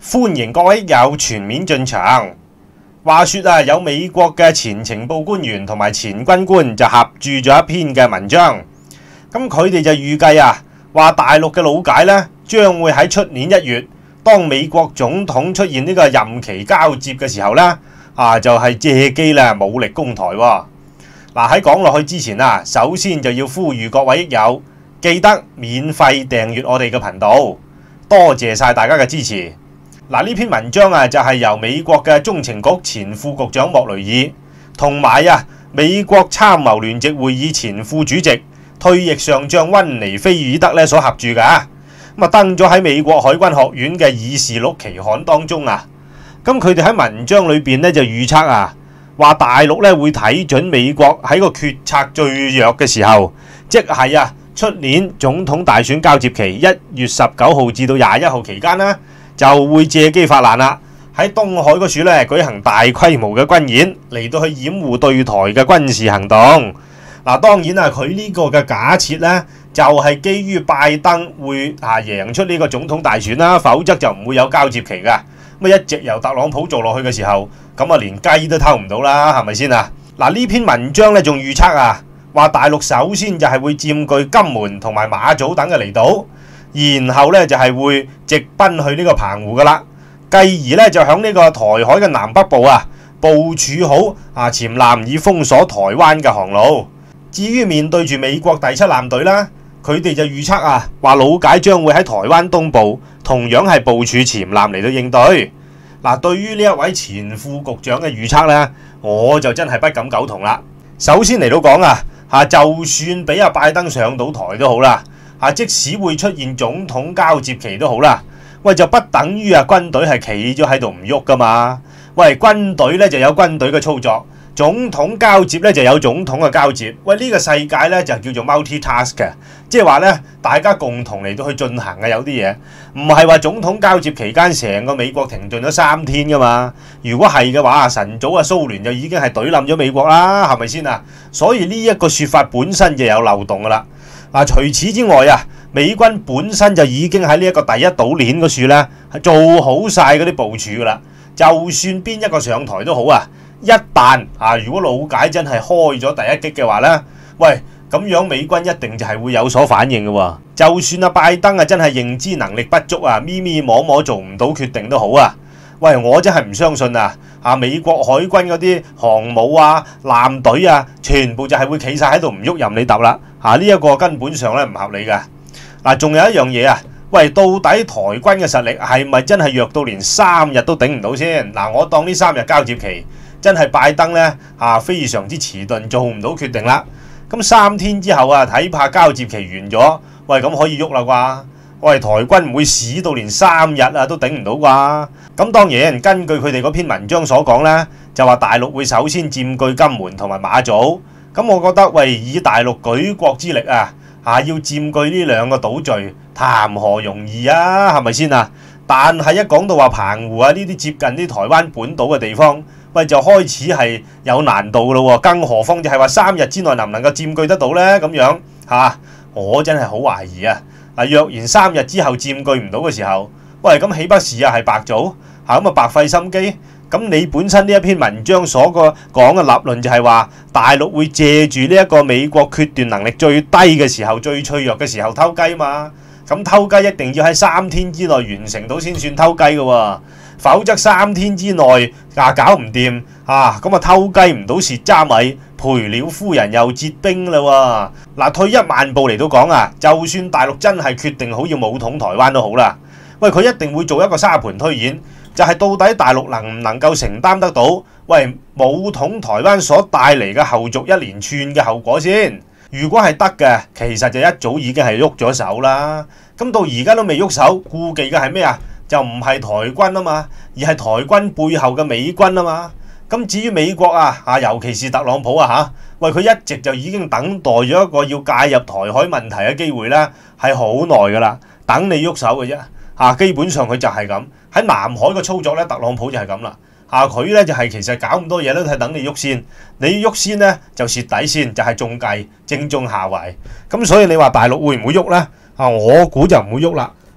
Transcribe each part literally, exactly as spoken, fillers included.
歡迎各位益友全面進場。話說啊，有美國嘅前情報官員同埋前軍官就合著咗一篇嘅文章，咁佢哋就預計啊，話大陸嘅老解呢將會喺出年一月，當美國總統出現呢個任期交接嘅時候呢，啊就係、是、借機啦武力攻台喎。嗱，喺講落去之前啊，首先就要呼籲各位益友記得免費訂閱我哋嘅頻道，多謝晒大家嘅支持。嗱，呢篇文章啊就係由美國嘅中情局前副局長莫雷爾同埋啊美國參謀聯席會議前副主席退役上將溫尼菲爾德咧所合著嘅，咁啊登咗喺美國海軍學院嘅議事錄期刊當中啊。咁佢哋喺文章裏邊咧就預測啊，話大陸咧會睇準美國喺個決策最弱嘅時候，即係啊出年總統大選交接期一月十九號至到廿一號期間啦，就會借機發難啦，喺東海嗰處咧舉行大規模嘅軍演嚟到去掩護對台嘅軍事行動。嗱，當然啊，佢呢個嘅假設咧就係、是、基於拜登會啊贏出呢個總統大選啦，否則就唔會有交接期㗎。咁一直由特朗普做落去嘅時候，咁啊連雞都偷唔到啦，係咪先啊？嗱，呢篇文章咧仲預測啊，話大陸首先就係會佔據金門同埋馬祖等嘅離島。然後咧就係、是、會直奔去呢個澎湖噶啦，繼而咧就響呢個台海嘅南北部啊部署好啊潛艦以封鎖台灣嘅航路。至於面對住美國第七艦隊啦，佢哋就預測啊話老解將會喺台灣東部同樣係部署潛艦嚟到應對。嗱、啊，對於呢一位前副局長嘅預測咧，我就真係不敢苟同啦。首先嚟到講啊，嚇就算俾阿拜登上到台都好啦。啊！即使會出現總統交接期都好啦，喂就不等於啊軍隊係企咗喺度唔喐噶嘛。喂，軍隊咧就有軍隊嘅操作，總統交接咧就有總統嘅交接。喂，呢、這個世界咧就叫做 multitask 嘅，即係話咧大家共同嚟到去進行嘅有啲嘢，唔係話總統交接期間成個美國停頓咗三天噶嘛。如果係嘅話，晨早啊蘇聯就已經係懟冧咗美國啦，係咪先啊？所以呢一個説法本身就有漏洞噶啦。嗱，除此之外啊，美軍本身就已經喺呢一個第一島鏈嗰處咧，係做好晒嗰啲部署噶啦。就算邊一個上台都好啊，一旦啊，如果老解真係開咗第一擊嘅話咧，喂，咁樣美軍一定就係會有所反應嘅喎。就算啊拜登啊真係認知能力不足啊，咪咪摸摸做唔到決定都好啊。喂，我真係唔相信啊！啊，美國海軍嗰啲航母啊、艦隊啊，全部就係會企晒喺度唔喐任你揼啦！啊，呢、這、一個根本上咧唔合理嘅。嗱、啊，仲有一樣嘢啊，喂，到底台軍嘅實力係咪真係弱到連三日都頂唔到先？嗱、啊，我當呢三日交接期真係拜登咧啊，非常之遲鈍，做唔到決定啦。咁三天之後啊，睇怕交接期完咗，喂，咁可以喐啦啩？喂，台軍唔會屎到連三日啊都頂唔到啩？咁當然根據佢哋嗰篇文章所講咧，就話大陸會首先佔據金門同埋馬祖。咁我覺得喂，以大陸舉國之力啊，嚇要佔據呢兩個島嶼，談何容易啊？係咪先啊？但係一講到話澎湖啊呢啲接近啲台灣本島嘅地方，喂就開始係有難度咯喎。更何況就係話三日之內能唔能夠佔據得到咧？咁樣嚇、啊，我真係好懷疑啊！嗱，若然三日之後佔據唔到嘅時候，喂，咁豈不是啊係白做嚇？咁啊白費心機。咁你本身呢一篇文章所個講嘅立論就係話，大陸會借住呢一個美國決斷能力最低嘅時候、最脆弱嘅時候偷雞嘛。咁偷雞一定要喺三天之內完成到先算偷雞嘅喎，否則三天之內啊搞唔掂啊，咁啊偷雞唔到蝕渣米，賠了夫人又折兵啦喎。嗱，退一萬步嚟到講啊，就算大陸真係決定好要武統台灣都好啦，喂，佢一定會做一個沙盤推演，就係、是、到底大陸能唔能夠承擔得到，喂，武統台灣所帶嚟嘅後續一連串嘅後果先。如果係得嘅，其實就一早已經係喐咗手啦。咁到而家都未喐手，顧忌嘅係咩啊？就唔係台軍啊嘛，而係台軍背後嘅美軍啊嘛。咁至於美國啊，啊尤其是特朗普啊嚇，喂，佢一直就已經等待咗一個要介入台海問題嘅機會啦，係好耐噶啦，等你喐手嘅啫。啊，基本上佢就係咁喺南海嘅操作咧，特朗普就係咁啦。啊，佢咧就係、是、其實搞咁多嘢都係等你喐先，你喐先咧就蝕底先，就係、是、中計，正中下懷。咁所以你話大陸會唔會喐咧？啊，我估就唔會喐啦。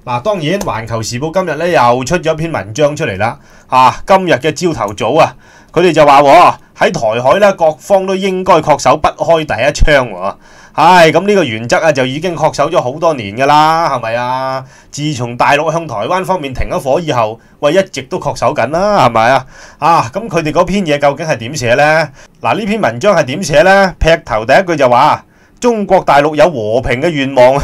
嗱，當然《環球時報》今日咧又出咗一篇文章出嚟啦。啊，今日嘅朝頭早啊，佢哋就話喺台海咧，各方都應該恪守不開第一槍喎。唉，咁呢個原則啊就已經恪守咗好多年㗎啦，係咪啊？自從大陸向台灣方面停咗火以後，喂，一直都恪守緊啦，係咪啊？啊，咁佢哋嗰篇嘢究竟係點寫呢？嗱，呢篇文章係點寫呢？劈頭第一句就話中國大陸有和平嘅願望。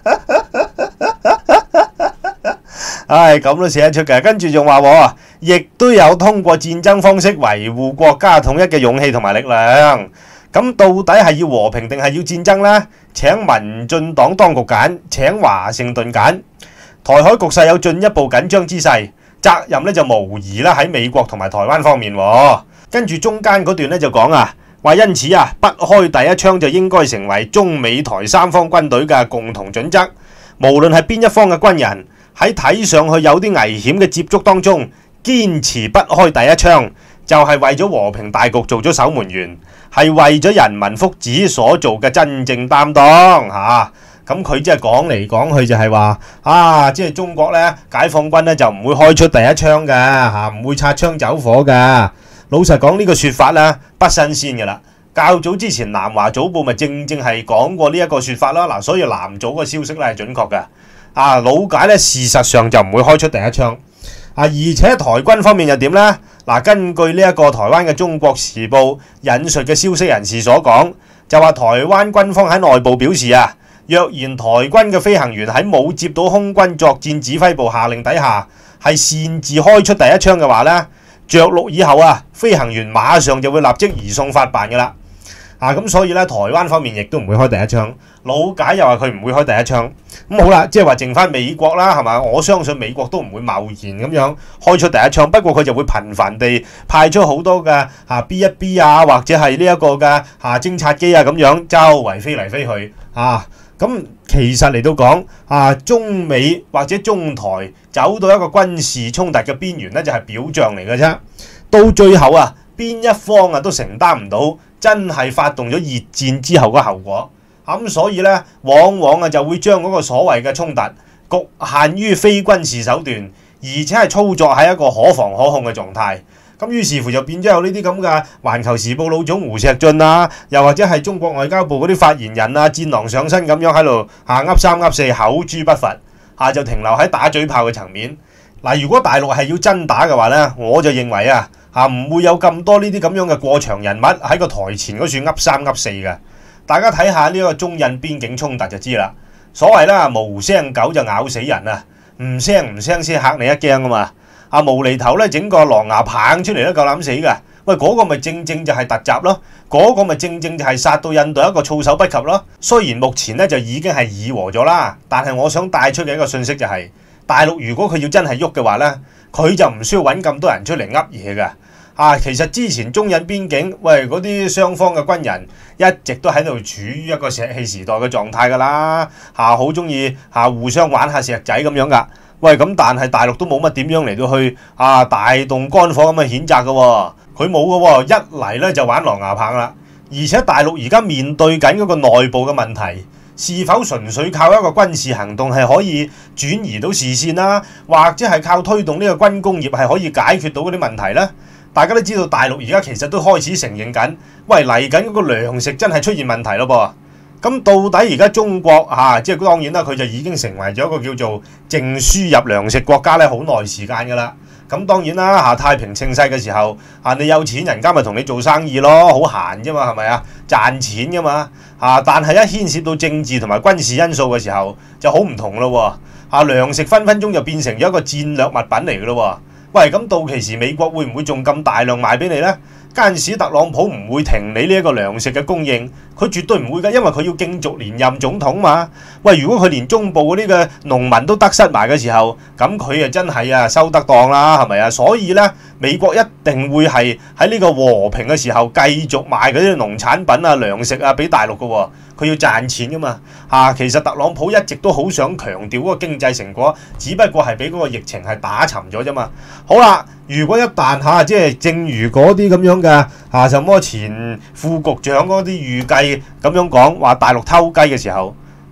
唉，咁都寫得出嘅，跟住仲話，亦都有通過戰爭方式維護國家統一嘅勇氣同埋力量。咁到底係要和平定係要戰爭呢？請民進黨當局揀，請華盛頓揀。台海局勢有進一步緊張之勢，責任咧就無疑啦喺美國同埋台灣方面。跟住中間嗰段咧就講啊，話因此啊，不開第一槍就應該成為中美台三方軍隊嘅共同準則。無論係邊一方嘅軍人，喺睇上去有啲危險嘅接觸當中，堅持不開第一槍，就係為咗和平大局做咗守門員，係為咗人民福祉所做嘅真正擔當嚇。咁佢即係講嚟講去就係話啊，即係中國咧解放軍咧就唔會開出第一槍嘅嚇，唔會擦槍走火嘅。老實講呢個説法咧不新鮮嘅啦，較早之前南華早報咪正正係講過呢一個説法啦。嗱，所以南早嘅消息咧係準確嘅。啊，老解咧，事實上就唔會開出第一槍。啊，而且台軍方面又點呢？嗱，根據呢一個台灣嘅《中國時報》引述嘅消息人士所講，就話台灣軍方喺內部表示啊，若然台軍嘅飛行員喺冇接到空軍作戰指揮部下令底下，係擅自開出第一槍嘅話呢，着陸以後啊，飛行員馬上就會立即移送法辦㗎啦。啊，咁所以咧，台灣方面亦都唔會開第一槍。老解又話佢唔會開第一槍。咁好啦，即係話剩翻美國啦，係嘛？我相信美國都唔會貿然咁樣開出第一槍，不過佢就會頻繁地派出好多嘅啊 B 一 B 啊，或者係呢一個嘅啊偵察機啊咁樣周圍飛嚟飛去啊。咁其實嚟到講啊，中美或者中台走到一個軍事衝突嘅邊緣咧，就係表象嚟嘅啫。到最後啊，邊一方啊都承擔唔到真係發動咗熱戰之後嘅後果。咁所以咧，往往啊就會將嗰個所謂嘅衝突局限於非軍事手段，而且係操作喺一個可防可控嘅狀態。咁於是乎就變咗有呢啲咁嘅環球時報老總胡錫進啊，又或者係中國外交部嗰啲發言人啊，戰狼上身咁樣喺度嚇噏三噏四，口誅筆伐嚇，就停留喺打嘴炮嘅層面。嗱，如果大陸係要真打嘅話咧，我就認為啊嚇唔會有咁多呢啲咁樣嘅過場人物喺個台前嗰處噏三噏四嘅。大家睇下呢個中印邊境衝突就知啦。所謂啦，無聲狗就咬死人啊，唔聲唔聲先嚇你一驚啊嘛。啊無厘頭咧整個狼牙棒出嚟都夠膽死㗎。喂，嗰、那個咪正正就係突襲咯，嗰、那個咪正正就係殺到印度一個措手不及咯。雖然目前咧就已經係議和咗啦，但係我想帶出嘅一個訊息就係、是，大陸如果佢要真係喐嘅話咧，佢就唔需要揾咁多人出嚟噏嘢㗎。啊，其實之前中印邊境，喂嗰啲雙方嘅軍人一直都喺度處於一個石器時代嘅狀態㗎啦，嚇好中意嚇互相玩下石仔咁樣㗎。喂，咁但係大陸都冇乜點樣嚟到去啊大動肝火咁嘅譴責㗎喎，佢冇㗎喎，一嚟咧就玩狼牙棒啦。而且大陸而家面對緊嗰個內部嘅問題，是否純粹靠一個軍事行動係可以轉移到視線啦，或者係靠推動呢個軍工業係可以解決到嗰啲問題呢？大家都知道大陸而家其實都開始承認緊，喂嚟緊嗰個糧食真係出現問題咯噃。咁到底而家中國嚇、啊，即係當然啦，佢就已經成為咗一個叫做淨輸入糧食國家咧，好耐時間㗎啦。咁當然啦嚇、啊，太平盛世嘅時候嚇、啊，你有錢人家咪同你做生意咯，好閒啫嘛，係咪啊？賺錢㗎嘛嚇，但係一牽涉到政治同埋軍事因素嘅時候，就好唔同咯喎嚇，糧食分分鐘就變成咗一個戰略物品嚟㗎咯喎。喂，咁到期時美國會唔會仲咁大量賣俾你呢？嗰陣時特朗普唔會停你呢一個糧食嘅供應，佢絕對唔會㗎，因為佢要競逐連任總統嘛。喂，如果佢連中部嗰啲嘅農民都得失埋嘅時候，咁佢啊真係啊收得當啦，係咪啊？所以呢，美國一定會係喺呢個和平嘅時候繼續賣嗰啲農產品啊、糧食啊俾大陸㗎喎。佢要賺錢㗎嘛嚇、啊，其實特朗普一直都好想強調嗰個經濟成果，只不過係俾嗰個疫情係打沉咗啫嘛。好啦，如果一旦嚇、啊、即係正如嗰啲咁樣嘅嚇，什麼前副局長嗰啲預計咁樣講話大陸偷雞嘅時候，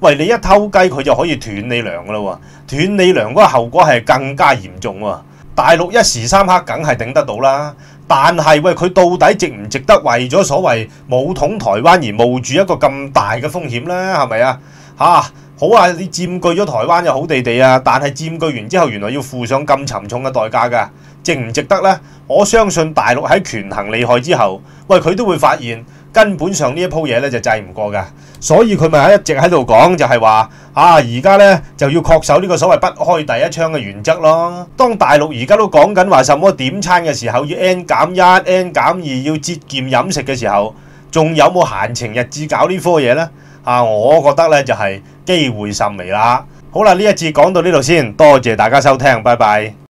喂，你一偷雞佢就可以斷你糧噶啦喎，斷你糧嗰個後果係更加嚴重喎。大陸一時三刻梗係頂得到啦，但係喂佢到底值唔值得為咗所謂武統台灣而冒住一個咁大嘅風險呢？係咪啊？嚇好啊！你佔據咗台灣就好地地啊，但係佔據完之後，原來要付上咁沉重嘅代價㗎，值唔值得呢？我相信大陸喺權衡利害之後，喂佢都會發現根本上呢一鋪嘢咧就制唔過㗎，所以佢咪一直喺度講就係話啊，而家咧就要恪守呢個所謂不開第一槍嘅原則咯。當大陸而家都講緊話什麼點餐嘅時候要 N 減一、N 減二，要節儉飲食嘅時候，仲有冇閒情逸致搞呢科嘢呢？啊，我覺得咧就係機會甚微啦。好啦，呢一節講到呢度先，多謝大家收聽，拜拜。